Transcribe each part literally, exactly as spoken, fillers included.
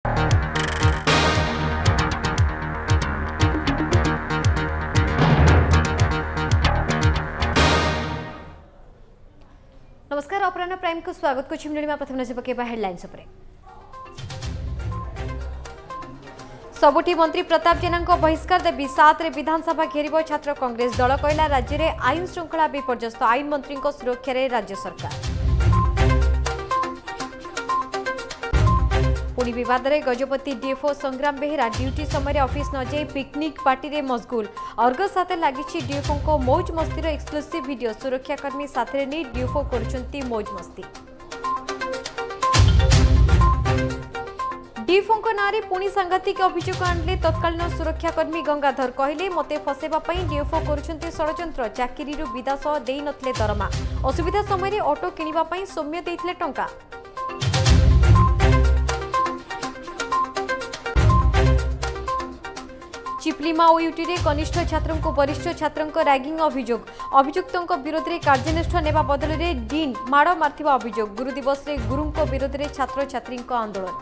नमस्कार अपराह्न प्राइम को स्वागत को छिमनिमा प्रथम नजर पकेबा हेडलाइंस उपरे। सबुठी मंत्री प्रताप जेना बहिष्कार देवी सात रे विधानसभा घेरिब छात्र कांग्रेस दल कहला राज्य में आईन श्रृंखला विपर्यस्त आईन मंत्री सुरक्षा रे राज्य सरकार। पुणी विवाद में गजपति डीएफओ संग्राम बेहेरा ड्यूटी समय ऑफिस न जाई पिकनिक पार्टी रे मशगुल अर्ग साथे लागिछि डीएफओ को मौज मस्ती रो एक्सक्लूसिव वीडियो सुरक्षाकर्मी साथे नहीं डीएफओ करुछंती मौज मस्ती। डीएफओ नाँ रे पुणी सांघातिक अभियोग आणले तत्कालीन सुरक्षाकर्मी गंगाधर कहले मते फसेबा पई डीएफओ करुछंती षडयंत्र चाकरी रु विदा सह देई नथले दरमा असुविधा समय रे ऑटो किनिबा पई सौम्य देइथले टंका। चिप्लीमा ओयूटी रे कनिष्ठ छात्रों को वरिष्ठ छात्रों रैगिंग अभियोग अभियुक्तों विरोध में कार्यानुष्ठान नेबा बदल में डीन माड़ मार्थिबा अभियोग गुरु दिवस रे गुरुंको विरोध में छात्र छात्री आंदोलन।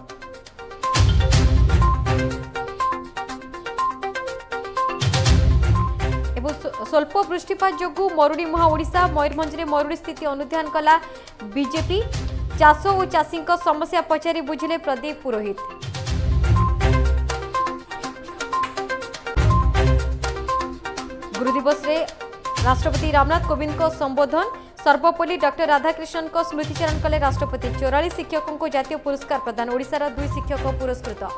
स्वल्प वृष्टिपात जोगु मरुड़ी महा ओडिशा मयूरभंज में मरुड़ी स्थिति अनुध्यान कला बीजेपी चाष और चाषी समस्या पचारि बुझिले प्रदीप पुरोहित। गुरु दिवस रे राष्ट्रपति रामनाथ कोविंद को संबोधन सर्वपल्ली डॉक्टर राधाकृष्णन को स्मृतिचारण कले राष्ट्रपति चौरालीस शिक्षकों को जातीय पुरस्कार प्रदान ओडिशार दुई शिक्षक पुरस्कृत।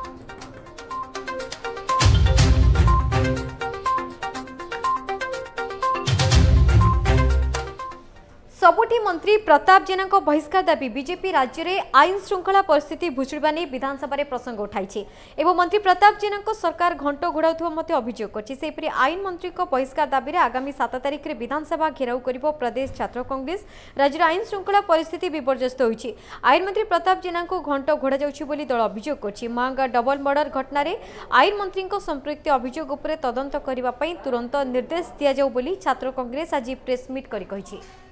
सबुठी मंत्री प्रताप जेना बहिष्कार दाबी बीजेपी राज्य में आईन श्रृंखला परिस्थिति भुशुड़ा नहीं विधानसभा में प्रसंग उठाई एवं मंत्री प्रताप जेना सरकार घंट घोड़ाऊा अभियोग कर आईन मंत्री बहिष्कार दाबी आगामी सात तारिख में विधानसभा घेराव कर प्रदेश छात्र कांग्रेस राज्य आईन श्रृंखला परिस्थिति विपर्यस्त होती आईन मंत्री प्रताप जेना घंट घोड़ा जाउछि दल अभियोग कर महांगा डबल मर्डर घटन आईन मंत्री संपृक्त अभियोग उपर तदंत करने तुरंत निर्देश दि जाऊ बोली छात्र कांग्रेस आज प्रेसमिट कर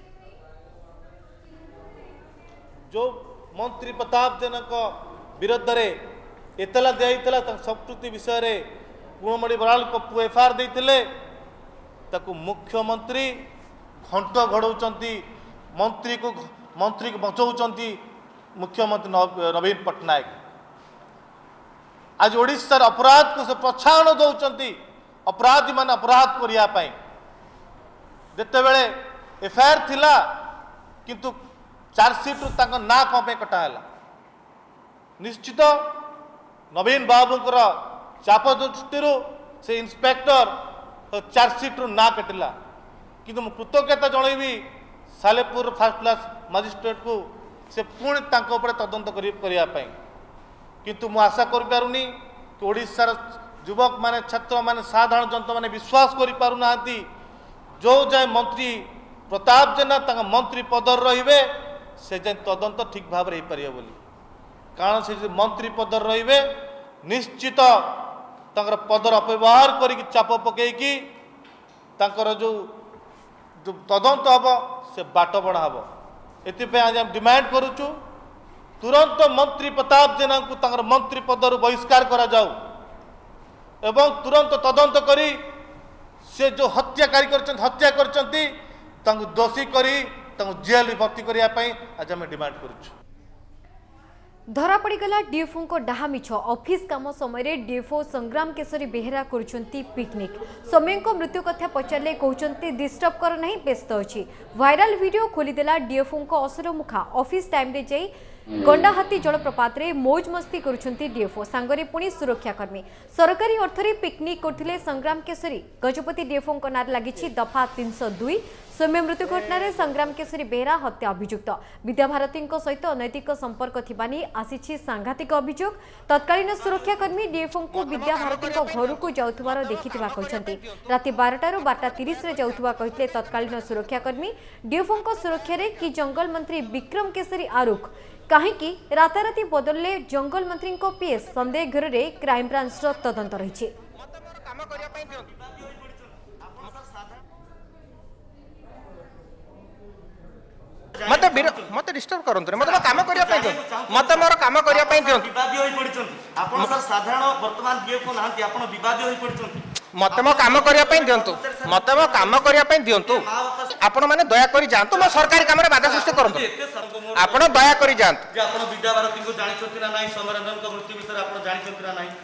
जो मंत्री प्रताप जेना विरोध में एतला दिया संस्कृति विषय रे गुणमणि बराल को पु एफआईआर देते ताकू मुख्यमंत्री घंट घोड़ाउंती मंत्री को मंत्री को बचाऊँच मुख्यमंत्री नवीन पट्टनायक आज ओडिशार अपराध को से प्रोत्साहन दौरान अपराधी मान अपराध करने जिते बड़े एफआईआर थिला किंतु चार्जसीट ना कौन कटाला निश्चित नवीन बाबूर चाप दृष्टि से इन्स्पेक्टर चार्जसीट ना कटिला किंतु मु कृतज्ञता जनइबी सालेपुर फास्ट क्लास मजिस्ट्रेट को से पुणी तदंत करने किंतु मु आशा कर पारुनी कि ओडिशार युवक माने छात्र माने साधारण जनता माने विश्वास करि पारुना जो जाए मंत्री प्रताप जेना मंत्री पदर रहिबे से जाए तदंत ठीक भाव में हो बोली कारण से मंत्री पदर रे निश्चित तंकर पदर अपव्यवहार करके चाप पकईकी जो तदंत हम से बाट बढ़ा हम एपाई आज हम डिमांड करुचु तुरंत मंत्री प्रताप जेना को मंत्री पदर बहिष्कार करा जाऊ एवं तुरंत तदंत करी से जो हत्याकारी कर हत्या कर दोषी करी जेल भर्ती करने आज आम डिमांड करुचु। धरा पड़गला डीएफओ को डाहा मिछ ऑफिस काम समय डीएफओ संग्राम केशरी बेहेरा करुछंती पिकनिक समय को मृत्यु कथा पचारे कहते डिस्टर्ब कर नहीं व्यस्त अच्छी वायरल वीडियो खोलीदेला डीएफओ को असर मुखा ऑफिस टाइम रे जाई गंडाहाती जलप्रपात रे मौज मस्ती करुछंती डीएफओ सांगरे पुणी सुरक्षाकर्मी सरकारी अर्थरे पिकनिक करथिले संग्राम केशरी गजपति डीएफओ को नार लागिछि दफा तीन सौ दुई सौम्य मृत्यु घटन संग्राम केशरी बेहेरा हत्या अभियुक्त विद्याभारती सहित अनैतिक संपर्क थिबानी आसीछि सांघातिक अभियोग तत्कालीन सुरक्षाकर्मी डीएफओ को विद्याभारती घर को जाउथबार देखिथिबा कहछंती राति बारटा रु बारटा तीस रे जाउथबा कहितले तत्कालीन सुरक्षाकर्मी डीएफओ को सुरक्षा रे कि जंगल मंत्री विक्रम केशरी आरुख कहीं राताराति बदलले जंगल मंत्री को पीएस संदेह घर में क्राइमब्रांच तदंत रही। मत मत डिस्टर्ब करंतु मत काम करिया पई दियो मत मोर काम करिया पई दियो विवादी होई पड़छन आपण सर साधारण वर्तमान डीएफओ नांती आपण विवादी होई पड़छन मत मो काम करिया पई दियंतु मत मो काम करिया पई दियंतु आपण माने दया करी जानतु मो सरकारी काम रे बाधा सृष्टि करंतु आपण दया करी जानतु जे आपण विद्याभारती को जानि छथि ना नाही समरंजन को मृत्यु विषय आपण जानि छथि ना नाही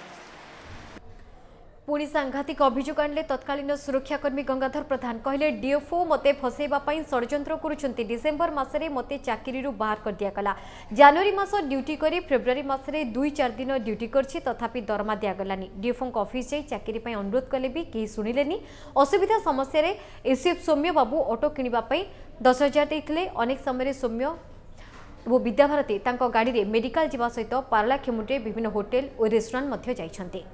पुणी सांघातिक अभियोग आणले तत्कालीन सुरक्षाकर्मी गंगाधर प्रधान कहले डीएफओ मते फसैबा पई षड्यंत्र करुछंती डिसेंबर मासरे मते चाकरी रु बाहर कर दिया गला जनवरी मास ड्यूटी करी फेब्रुआरी मासरे दुई चार दिन ड्यूटी करछि तथापि दरमा दिया गलानी डीएफओ को ऑफिस जाई चाकरी पई अनुरोध कले भी केही सुनिलेनी असुविधा समस्या रे एसीएफ सौम्य बाबू ऑटो किनिबा पई दस हजार देथिले अनेक समय सौम्य वो विद्याभारती तांको गाड़ी रे मेडिकल जीवा सहित पारलाखेमुंडे विभिन्न होटेल और रेस्टोरेंट मध्य जाइछंती।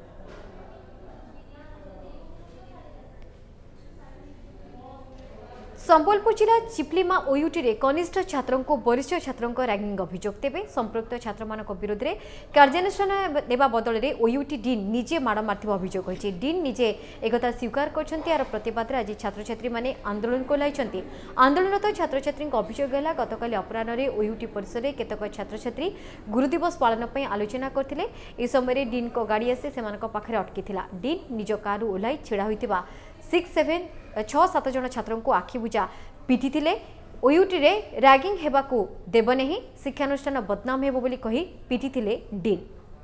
संबलपुर जिला चिप्लीमा ओयूटी रे कनिष्ठ छात्रों को वरिष्ठ छात्रों को रैगिंग अभियोग तेबे संपृक्त छात्र मानक विरोध में कार्यानुष्ठान नेबा बदल रे ओयूटी डीन निजे माड़ मारथिबा अभियोग होइछि डीन निजे एकथा स्वीकार करछन्ती आर प्रतिवाद रे आज छात्र छात्री माने आंदोलन कोलाइछन्ती आंदोलनरत छात्र छात्री अभियोग हैला गतकाली अपराह्न रे ओयूटी परिसर रे केतक छात्र छात्री गुरु दिवस पालन पई आलोचना करथिले ए समय डीन को गाड़ी आसी सेमानक पाखरे अटकीथिला डीन निज कार ओलाई छिड़ा होइतिबा सिक्स सेवेन छह सात जन छात्रों को आखि बुझा पिटी थिले ओयूटी रे रैगिंग हेबाकू देब नहीं शिक्षानुष्ठान बदनाम हेबो बोली कही पिटी थिले डीन।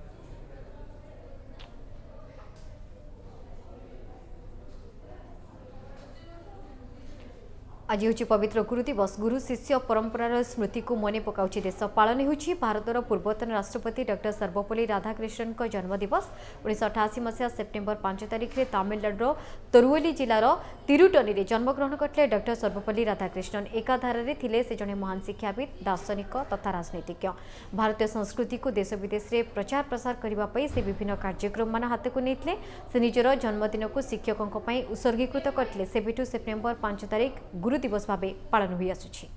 आज हूँ पवित्र गुरु दिवस गुरु शिष्य परंपरार स्मृति को मने पकाउछि देश पालन होउछि भारतर पूर्वतन राष्ट्रपति डॉक्टर सर्वपल्ली राधाकृष्णन को जन्मदिवस उन्नीस अठाशी मसीहा सेप्टेम्बर पांच तारिख में तमिलनाडुर तरुवली जिलार तिरुटनी रे जन्मग्रहण करते डॉक्टर सर्वपल्ली राधाकृष्णन एकाधार रे थिले से जने महान शिक्षाविद दार्शनिक तथा राजनीतिज्ञ भारतीय संस्कृति को देश विदेश में प्रचार प्रसार करने से विभिन्न कार्यक्रम मान हाथ को नहीं से निजर जन्मदिन को शिक्षकों उत्सर्गीकृत करते सेबेठू सेप्टेम्बर पांच तारिख गुरु दिवस भावे पालन हुई आसुछि।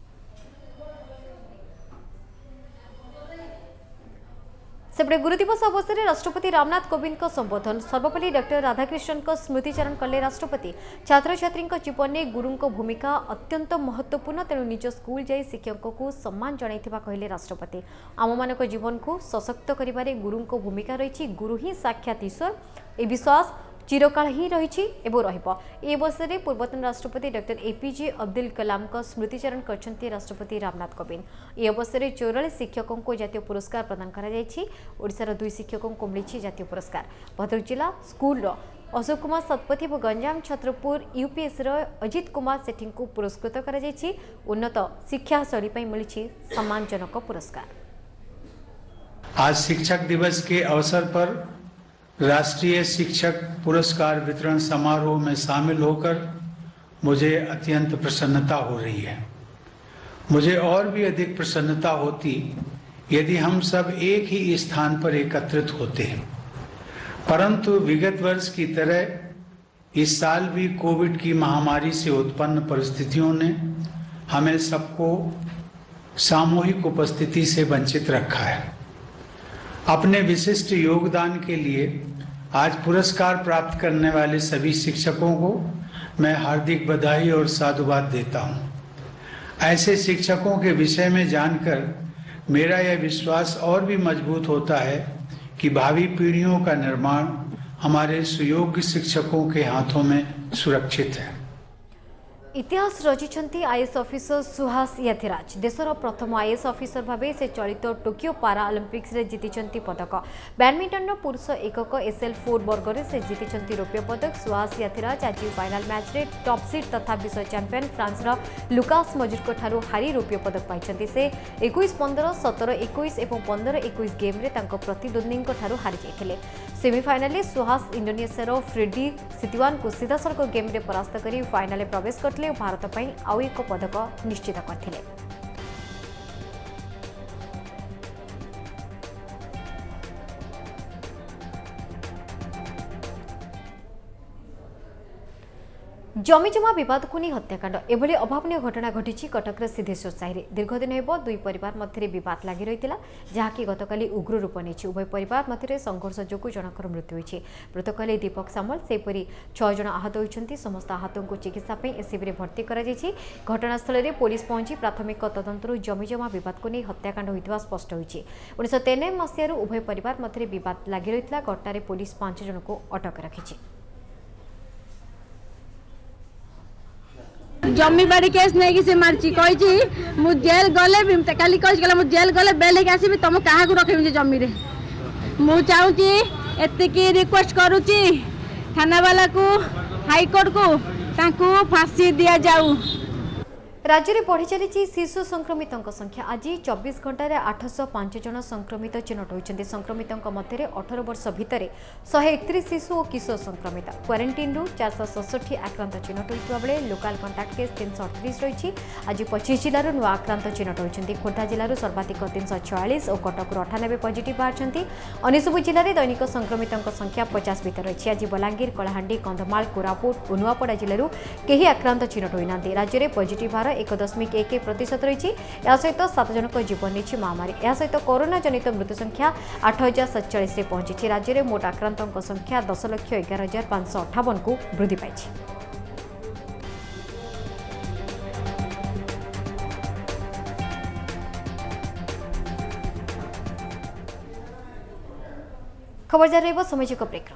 सेपटे गुरु दिवस अवसर में राष्ट्रपति रामनाथ कोविंद को संबोधन सर्वपल्ली डॉक्टर राधाकृष्णन को स्मृतिचारण कले राष्ट्रपति छात्र छात्री जीवन में गुरु भूमिका अत्यंत महत्वपूर्ण तेणु निज स्कूल जाई शिक्षकों को सम्मान जणाइथिबा कहले राष्ट्रपति आम मानक जीवन को सशक्त करिबारे गुरु भूमिका रही गुरु ही साक्षात ईश्वर ए विश्वास चिरकाल ही रही एवं रवसर में पूर्वतन राष्ट्रपति डॉक्टर एपीजे अब्दुल कलाम को स्मृतिचारण करछन्ती राष्ट्रपति रामनाथ कोविंद ए अवसर में चौरालीस शिक्षकों को जातीय पुरस्कार प्रदान कर दुई शिक्षकों को मिली जातीय पुरस्कार भद्रक जिला स्कूल अशोक कुमार शतपथी और गंजाम छत्रपुर यूपीएस अजित कुमार सेठी को पुरस्कृत कर उन्नत शिक्षा शैली मिली सम्मानजनक पुरस्कार। आज शिक्षक दिवस के अवसर पर राष्ट्रीय शिक्षक पुरस्कार वितरण समारोह में शामिल होकर मुझे अत्यंत प्रसन्नता हो रही है। मुझे और भी अधिक प्रसन्नता होती यदि हम सब एक ही स्थान पर एकत्रित होते हैं, परंतु विगत वर्ष की तरह इस साल भी कोविड की महामारी से उत्पन्न परिस्थितियों ने हमें सबको सामूहिक उपस्थिति से वंचित रखा है। अपने विशिष्ट योगदान के लिए आज पुरस्कार प्राप्त करने वाले सभी शिक्षकों को मैं हार्दिक बधाई और साधुवाद देता हूं। ऐसे शिक्षकों के विषय में जानकर मेरा यह विश्वास और भी मजबूत होता है कि भावी पीढ़ियों का निर्माण हमारे सुयोग्य शिक्षकों के हाथों में सुरक्षित है। इतिहास रचिछंती आईएएस ऑफिसर सुहास याथिराज देशर प्रथम आईएएस ऑफिसर भावे से चलित टोकियो पारा ओलंपिक्स रे जीतिचंती पदक बैडमिंटन पुरुष एकक एसएल फोर वर्ग रे से जीतिचंती रौप्य पदक सुहास याथिराज आज फाइनल मैच रे टॉप सीड तथा विश्व चैंपियन फ्रांस रो लुकास मजुरको ठारू हारी रौप्य पदक पाइछंती से इक्कीस पंद्रह सत्रह इक्कीस एवं पंद्रह इक्कीस गेम रे तांको प्रतिद्वंदी ठारू हारि जाइथिले। सेमिफाइनाल में सुहास इंडोनेशिया फ्रेडी सितिवान को सीधा सड़क गेम रे परास्त कर फाइनाल में प्रवेश करते भारत पर आउ एक पदक निश्चित करथिले। जमीजमा बद को नहीं हत्याकांड एभली अभावन घटना घटी कटक सिद्धेश्वर साहि दीर्घदिन हो दुई परिवार मध्य बद लगी रही जहाँकि गतकाली उग्र रूप नहीं उभय परिवार मध्य संघर्ष जो जनकर मृत्यु होती मृतक कहले दीपक सामल सेपरी छह जन आहत होती समस्त आहतों को चिकित्सा एससीबी भर्ती कर घटनास्थल में पुलिस पहुंची प्राथमिक तदंतर जमीजमा बद को नहीं हत्याकांड होता स्पष्ट होती उन्नीस तेयानबे मसीह उभय परिवार मध्य बद लगी रही घटना पुलिस पांच जन को अटक रखी जमी बाड़ी केस नहीं से मारची कही मु जेल गले भी काली कही मु जेल गले बेल लेके आसबि तुम क्या रखे जमी रे मु चाहूँगी एतिकी रिक्वेस्ट करुच्ची थाना वाला को हाईकोर्ट को तांकु फांसी दिया जाऊ। राज्य में बढ़ी चली शिशु संक्रमितों संख्या आज चौबीस घंटे आठश पांच जन संक्रमित चिन्हट होती संक्रमितों मध्य अठारह वर्ष भितर शहे एकतीस शिशु और किशोर संक्रमित क्वारंटाइन रु चार सौ सड़सठ आक्रांत चिन्हट होता बेले लोकाल कंटाक्ट केस तीन सौ अड़तीस रही आज पच्चीस जिलूर नुआ आक्रांत चिन्हट होती खोर्धा जिलूर सर्वाधिक तीन सौ छयालीस और कटक अठानबे पजिट बाहर अनेसबू जिले में दैनिक संक्रमितों संख्या पचास भितर रही आज बलांगीर कलाहांडी कंधमाल कोरापुट और नुआपड़ा जिलूर कहीं आक्रांत चिन्हट होना राज्य में पजिट हार एक दशमिक एक प्रतिशत रही सहित सात जन जीवन नहीं महामारी यह सहित कोरोना जनित मृत्यु संख्या आठ हजार सतचाश पहुंची राज्य में मोट आक्रांतों संख्या दस लक्ष एगार हजार पांच सौ अठावन को वृद्धि पाई। खबर जारी रहिब समय एक ब्रेक।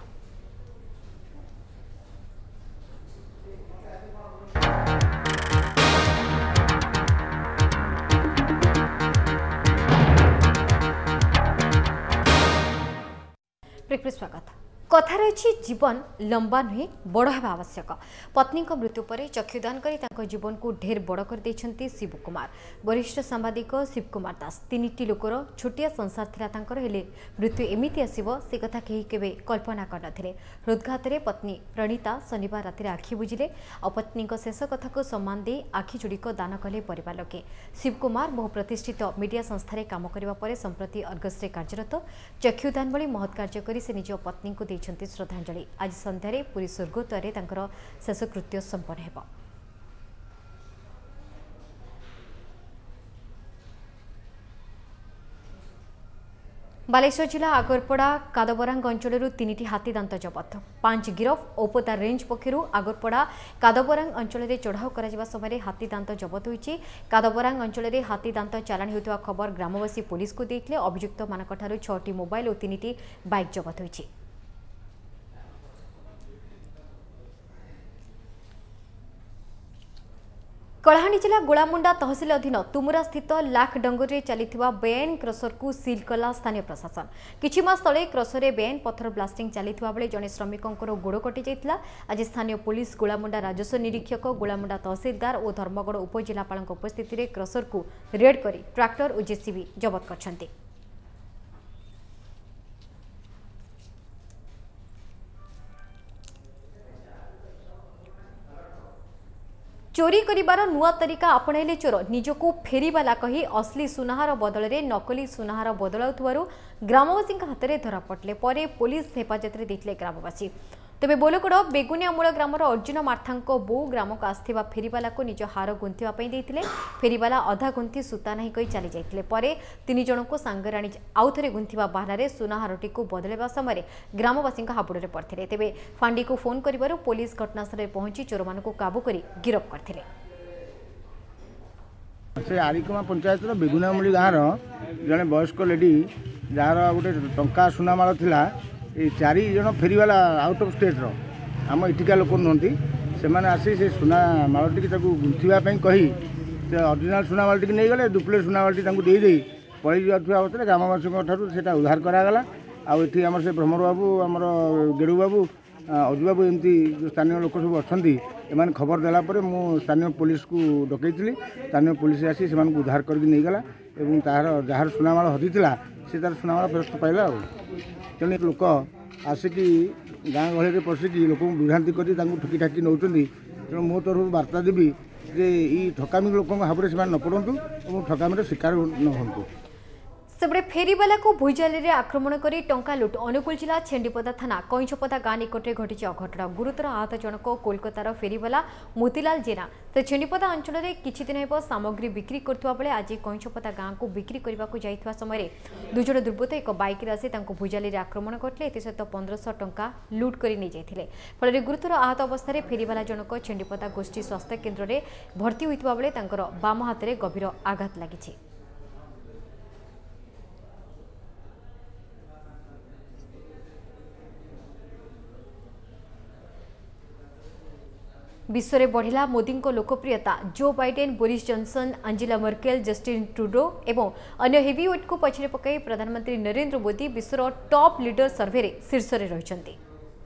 स्वागत कथार अच्छी जीवन लंबा नुहे बड़ होगा आवश्यक पत्नी मृत्यु पर चक्षुदान कर जीवन को ढेर बड़ कर देछंती शिव कुमार वरिष्ठ सांबादिक शिव कुमार दास तीन लोकर छोटिया संसार था हेले मृत्यु एमती आसव से कथा कहीं केवे कल्पना कर नथिले हृदघात पत्नी प्रणीता शनिवार राति आखि बुझिले और पत्नी शेष कथा को सम्मान दे आखि जोड़िक दान कले परिवार लोके शिव कुमार बहु प्रतिष्ठित मीडिया संस्था काम करने पर संप्रति अर्गस कार्यरत चक्षुदान भली महत् कार्य कर से निज पत्नी को श्रद्धांजलि आज संध्यारे पुरी स्वर्गद्वारे तांकर शेषकृत्य संपन्न हेब। बालेश्वर जिला आगरपड़ा कादबरांग अंचल तीन हाथी दांत जबत पांच गिरफ ओपदा रेंज पक्षर आगरपड़ा कादबरांग अंचल में चढ़ाऊ कर समय हाथी दांत जबत होती कादबरांग अंचल में हाथी दांत चालाण होता खबर ग्रामवासी पुलिस को देते अभियुक्त मानक छटी मोबाइल और तीन बाइक जबत होती। कलाहांडी जिला गोलामुंडा तहसिल अधीन तुमुरा स्थित लाख डंगुरी चलता बेआईन क्रसर को सिल कला स्थानीय प्रशासन किछि मास तले क्रसर बेआईन पत्थर ब्लास्टिंग चलता बेले जड़े श्रमिकों गोड़ कटि जाइतिला आज स्थानीय पुलिस गोलामुंडा राजस्व निरीक्षक गोलामुंडा तहसिलदार और धर्मगढ़ उपजिलापाल उपस्थित में क्रसर को रेड कर ट्राक्टर और जेसीबी जबत करछन्ति। चोरी करिबार नुआ तरीका आपणाइले चोर निजको फेरीवाला कही असली सुनाहार बदल में नकली सुनाहार बदलाउथुवारु ग्रामवासी हाथ में धरा पड़े पर पुलिस हेफाजत में देते ग्रामवासी तेबे बोलगड़ बेगुनियामूल ग्रामर अर्जुन मार्था बो ग्राम को आसथिबा फेरीवाला को निज हार गुंथिवाई देते फेरीवाला अधा गुंथि सूता नहीं कही चली जाते पर तीन जन को सांगर आनी आउ थे गुंथिबा बाहारे सुनाहारटी को बदलवा समय ग्रामवासी हाबुड़े पड़ते तेबे फांडी को फोन कर पुलिस घटनास्थल में पहुंची चोर मान काबू कर गिरफ करते। से आरिकमा पंचायत बेगुनियामूली गाँव जड़े वयस्क लेडी जार गोटे टंका सुनामाल थिला ये चारि जन फेरीवाला आउट ऑफ स्टेट रो आम इटिका लोक नुहति से आसी से सुना मालटी गुंथापी कही ऑरिजिनल सुना मालटी नहीं गले डुप्लिकेट सुना मालटी देदे पलि जाता अवस्था ग्रामवासी से उद्धार करागला आठी आम से भ्रमर बाबू आमर गेड़ू बाबू अजू बाबू एमती जो स्थानीय लोक सब अच्छा खबर देलापर मु स्थानीय पुलिस को डकई स्थानीय पुलिस आसी से उद्धार करके गला और तार जार सुनामाल हजिला से तार सुनामाल फेरस्त पाइला तेणु लोक आसिकी गाँ गहली पशिकी लोक विभ्रांति कर ठकी ठाकी नौ तेणु मो तरफ बार्ता देवी जे ई ठकामी लोक हाथ में से न पड़ू और ठकामी शिकार न हो। सेपटे फेरीवाला को भुईजाली आक्रमण कर टंका लुट अनुगुल जिला छेंडीपदा थाना कईछपदा गाँ निकट में घटी अघटन गुरुतर आहत जनक कोलकातार फेरीवाला मोतीलाल जेना से छेंडीपदा अंचल में किछि दिन हेब सामग्री बिक्री करथुवा बेले आज कईछपदा गाँ को बिक्री करने को जाइथुवा समय दुई जण दुर्बृत्त एक बाइक आसी भुईजाली आक्रमण करते एसत पंद्रह टंका लुट कर नहीं जाते फल गुरुतर आहत अवस्था फेरीवाला जनक छेंडीपदा गोष्ठी स्वास्थ्य केन्द्र में भर्ती होता बेले बाम हाथ में गभीर आघात लगी। विश्व में बढ़िला मोदी को लोकप्रियता Joe Biden Boris Johnson Angela Merkel Justin Trudeau एवं अन्य हेवीवेट को पछरे पकाई प्रधानमंत्री नरेंद्र मोदी विश्वर टॉप लीडर सर्वे रे शीर्ष रे रहिसंती।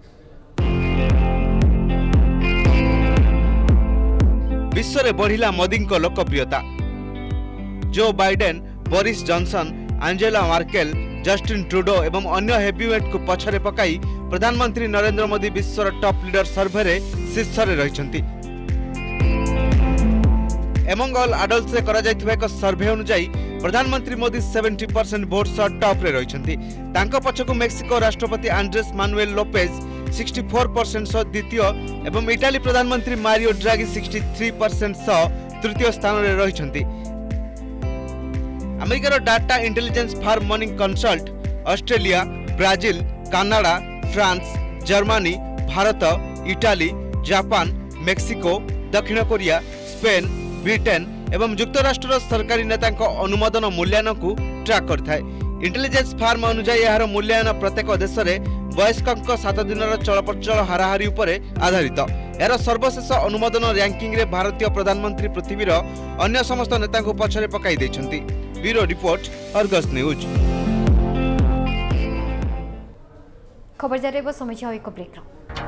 विश्व में बढ़िला मोदी को लोकप्रियता Joe Biden Boris Johnson Angela Merkel Justin Trudeau एवं अन्य हेवीवेट को पछरे पकाई प्रधानमंत्री नरेंद्र मोदी विश्वर टॉप लीडर सर्वे रे शीर्ष रे रहिसंती। एमंगल आडल्स रे करा जायथिबा एक सर्वे अनुसार प्रधानमंत्री मोदी सत्तर परसेंट वोट सह टॉप रे रहिसंती। तांको पछकु मेक्सिको राष्ट्रपति आंड्रेस मानुएल लोपेज चौंसठ परसेंट सह द्वितीय एवं इटाली प्रधानमंत्री मारियो ड्रागी तिरसठ परसेंट सह तृतीय स्थान रे रहिसंती। अमेरिकार data intelligence firm morning consult Australia Brazil Canada France Germany Bharat Italy Japan Mexico दक्षिण कोरिया स्पेन ब्रिटेन एवं युक्तराष्ट्र सरकारी नेता अनुमोदन मूल्यांकन को ट्रैक करथाय। इंटेलिजेंस फार्म अनुसार यार मूल्यांकन प्रत्येक देश में वयस्क सात दिन चलप्रचल हाराहारी उपर आधारित। यार सर्वशेष अनुमोदन रैंकिंग रे भारतीय प्रधानमंत्री पृथ्वीर अन्य समस्त नेता को पछरे पकाई दैछंती। Bureau report Argus news. खबर जारी समय एक ब्रेक।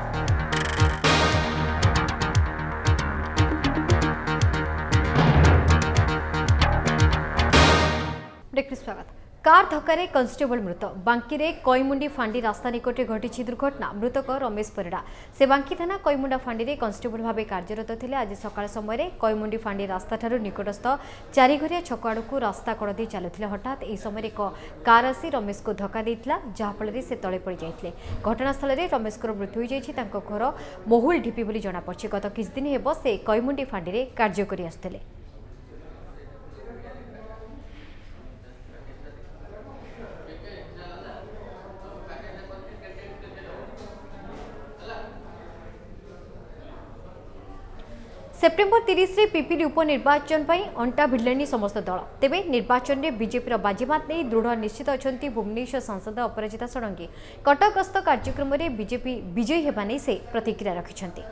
ब्रेक स्वागत। कार धक्के कन्स्टेबल मृत बांकी कईमुंडी फांडी रास्ता निकटे घटी दुर्घटना मृतक रमेश परिड़ा से बांकी थाना कईमुंडा फांडी में कन्स्टेबल भाव कार्यरत थे। आज सकाळ समय कईमुंडी फांडी रास्ता ठारू निकटस्थ चारिघरिया छक आड़क रास्ता कड़ दे चलुते हठात यह समय एक कार आसी रमेश को धक्का देता जहाँफल से तले पड़ जाते घटनास्थल में रमेश को मृत्यु हो घर महुल ढिपी बोली जमापड़ी। गत किछ दिन हेब से कईमुंडी फांडी में कार्य कर आसुथिले। सेप्टेम्बर तीस रे पिपिली उपनिर्वाचन पर अंटा भिड़े समस्त दल। तेबे निर्वाचन में बीजेपी बाजीमात नहीं दृढ़ निश्चित अच्छा भुवनेश्वर सांसद अपराजिता षडंगी। कटक गस्त कार्यक्रम में बीजेपी विजयी होगा नहीं से प्रतिक्रिया रखिछंती।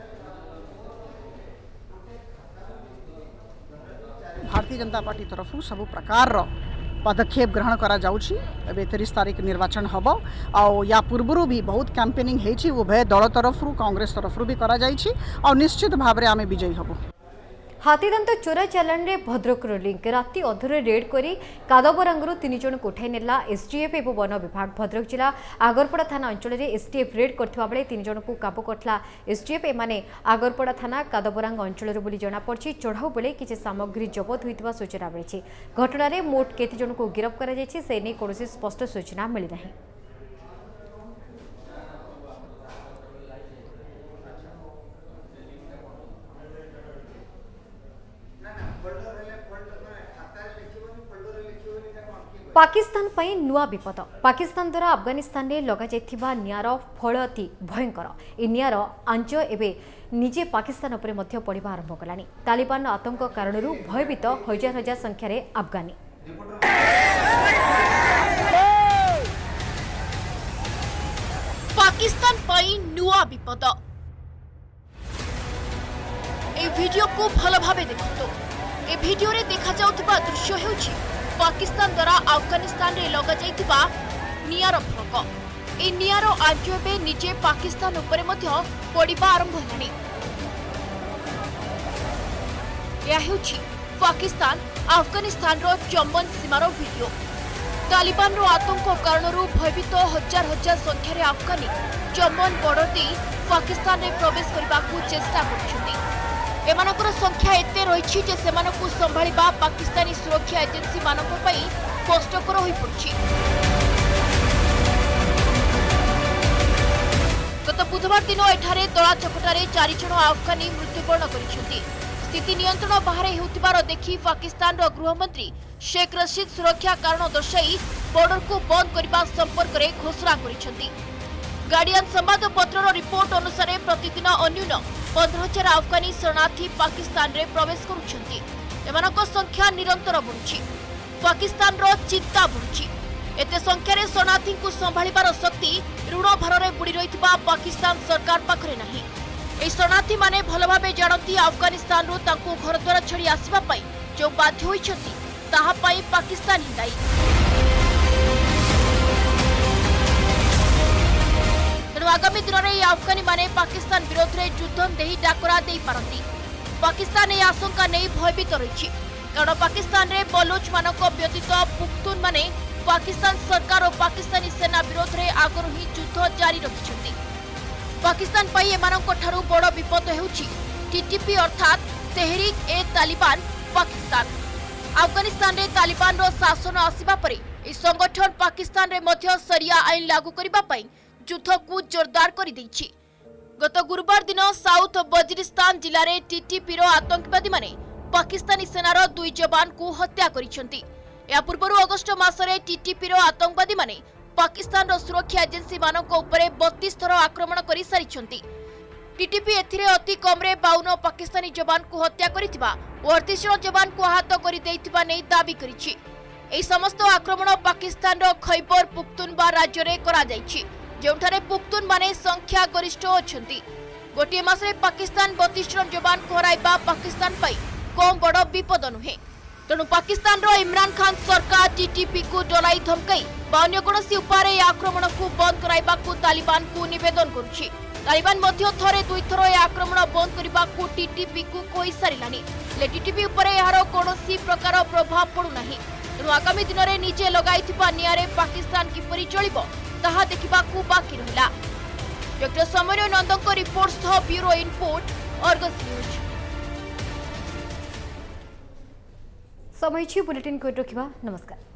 भारतीय जनता पार्टी तरफ सब प्रकार पदक्षेप ग्रहण करा जाउछि। एबे तीस तारीख निर्वाचन हबो आ या पूर्व भी बहुत कैंपेनिंग हेछि उभय दल तरफ कांग्रेस तरफ भी करा जाइछि और निश्चित भाव में आमे विजयी हबो। हाथीदंत चोरा चालान रे भद्रक लिंक राति अधरे रेड करी कादबरांगरू तीन जन को उठाई नेला एसटीएफ एवं वन विभाग। भद्रक जिला आगरपड़ा थाना अंचल में एसटीएफ रेड करथिबा बेले तीन जन को काबू करथला एसटीएफ। एमाने आगरपड़ा थाना कादबरांग अंचल बोली जनापड़ी। चढ़ाऊ बेले किसी सामग्री जबत होइतिबा सूचना मिली। घटना में मोट केते जन को गिरफ्त करा जायछि से नै कोनोसी स्पष्ट सूचना मिली नहीं। पाकिस्तान पई नुआ विपद। पाकिस्तान द्वारा अफगानिस्तान में लग जाइथिबा नियार फल अति भयंकर। ए नियार आंच एवं निजे पाकिस्तान उपरे मध्य पड़िबा आरंभ कलानी। तालिबान आतंक कारणरू भयभीत हजार हजार संख्यार अफगानी। पाकिस्तान पई नुआ विपद। ए वीडियो को भल भाबे देखतो। ए वीडियो रे देखा जाउथिबा दृश्य हेउछि पाकिस्तान द्वारा अफगानिस्तान रे लग जाइथिबा नियार फलक। ए नियार आंच एबे निजे पाकिस्तान उपरे मध्य पड़िबा आरंभ हेलानी। यह हेउछि पाकिस्तान अफगानिस्तान रो चंबन सीमार वीडियो। तालिबान रो आतंक कारणरू भयभीत हजार हजार संख्यार अफगानी चंबन बॉर्डर दे पाकिस्तान रे प्रवेश करबा को चेष्टा करछथि। एमानकर संख्या एते रहिछि जे सेमानकु संभाळिबा पाकिस्तानी सुरक्षा एजेंसी मानक पई कष्टकर हो पड़ुछि। गत बुधवार दिन एठारे दला चकटारे चारि जण अफगानी मृत्युवरण करिसेंति। स्थिति नियंत्रण बाहर होतिबार देखि पाकिस्तान गृहमंत्री शेख रशीद सुरक्षा कारण दर्शाई बॉर्डर को बंद करने संपर्क में घोषणा करिसेंति। गार्डियन संवादपत्र रिपोर्ट अनुसार प्रतिदिन अन्यून पंद्रह हजार अफगानी शरणार्थी पाकिस्तान रे प्रवेश करुछंती। एमानक संख्या निरंतर बढ़ुछि। पाकिस्तान रो चिंता बढ़ुछि। एते संख्यारे शरणार्थी को संभाळिबार शक्ति ऋण भार बुड़ी रहितबा पाकिस्तान सरकार पाखरे नाही। ए शरणार्थी माने भल भाबे जानती अफगानिस्तान रो तांको घरद्वार छड़ी आसीबा पई जो बाध्य होइछंती ताहा पई पाकिस्तान ही दायी। तेणु आगामी दिन में अफगानी माने पाकिस्तान विरोध में युद्ध देही डाकरा दे पारती। पाकिस्तान यह आशंका नहीं भयभीत रही कारण पाकिस्तान रे बलोच मानक व्यतीत पुख्तून माने पाकिस्तान सरकार और पाकिस्तानी सेना विरोध में आगरू ही युद्ध जारी रखिछंती। पाकिस्तान पई एमानक ठारू बड़ विपद हेउछि टीटीपी अर्थात तेहरीक ए तालिबान पाकिस्तान। अफगानिस्तान रे तालिबान रो शासन आसिबा परे ए संगठन पाकिस्तान रे मध्य शरिया आईन लागू करिबा पई युद्ध को जोरदार कर दैछि। गत गुरुवार दिन साउथ वजीरिस्तान जिले में टीटीपी रो आतंकवादी माने पाकिस्तानी सेनार दुई जवान को हत्या करिसेंति। या पूर्व अगस्ट मासरे टीटीपी रो आतंकवादी माने पाकिस्तान रो सुरक्षा एजेंसी मानक उपरे बत्तीस थर आक्रमण करि सारिछंति। टीटीपी एथिरे अति कमरे बावन पाकिस्तानी जवान को हत्या करिथिबा और अड़तीस जन जवान को आहत करि दैथिबा नै दाबी करिछि। एही समस्त आक्रमण पाकिस्तान रो खैबर पुख्तूनवा राज्य रे करा जायछि जोठारे पुख्तून माने संख्या गरिष्ठ अछंती। गोटे मासरे पाकिस्तान बत्तीस जन जवान को हराइबा पाकिस्तान पई कम बड़ विपद नुहे। तेणु पाकिस्तान रो इमरान खान सरकार टीटीपी को डराई धमकाई बा अन्य कोनोसी उपाय आक्रमण को बंद कराइबा को तालिबान को निवेदन करुछि। तालिबान मध्य थरे दुई थर ए आक्रमण बंद करबा को टीटीपी को कहि सारिलानी। ले टीटीपी उपरे यार कोनोसी प्रकार प्रभाव पड़ु नाही। तेणु आगामी दिन में निजे लगाइथिबा नियारे पाकिस्तान किपरि चलिबो ताहा देखिबा को बाकी रहिला। डॉक्टर समन्वय नंदक रिपोर्ट सह ब्यूरो इनपुट अर्गस न्यूज। समय बुलेटिन को रखिबा। नमस्कार।